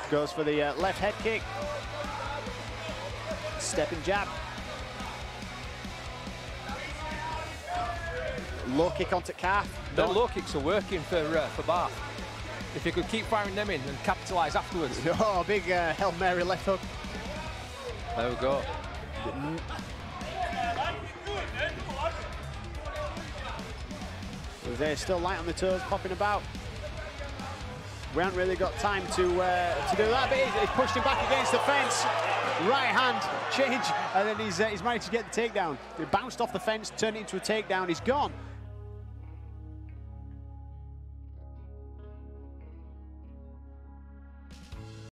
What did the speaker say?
Goes for the left head kick. Stepping jab. Low kick onto calf. The low kicks are working for Barth. If he could keep firing them in and capitalise afterwards. Oh, big Hail Mary left hook. There we go. They're still light on the toes, popping about. We haven't really got time to do that, but he's pushed him back against the fence. Right hand change, and then he's managed to get the takedown. He bounced off the fence, turned it into a takedown. He's gone.